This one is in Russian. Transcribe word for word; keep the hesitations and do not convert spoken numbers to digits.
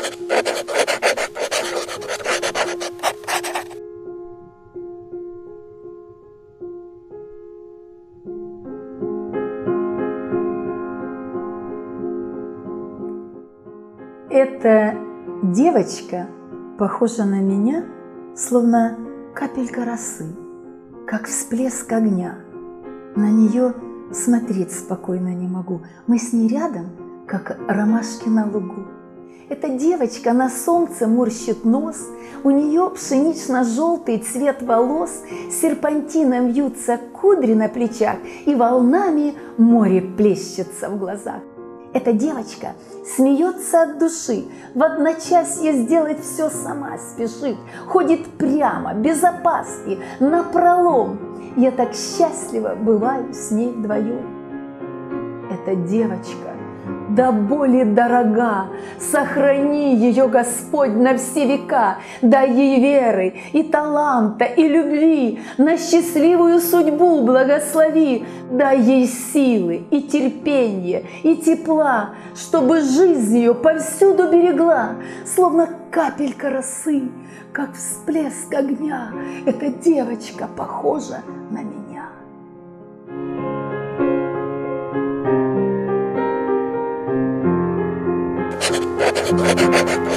Эта девочка похожа на меня, словно капелька росы, как всплеск огня. На нее смотреть спокойно не могу. Мы с ней рядом, как ромашки на лугу. Эта девочка на солнце морщит нос, у нее пшенично-желтый цвет волос, серпантином вьются кудри на плечах, и волнами море плещется в глазах. Эта девочка смеется от души, в одночасье сделать все сама спешит, ходит прямо, без опаски, напролом. Я так счастлива бываю с ней вдвоем. Эта девочка до боли дорога, сохрани ее, Господь, на все века, дай ей веры и таланта, и любви, на счастливую судьбу благослови, дай ей силы и терпения, и тепла, чтобы жизнь ее повсюду берегла, словно капелька росы, как всплеск огня. Эта девочка похожа на меня. Thank you.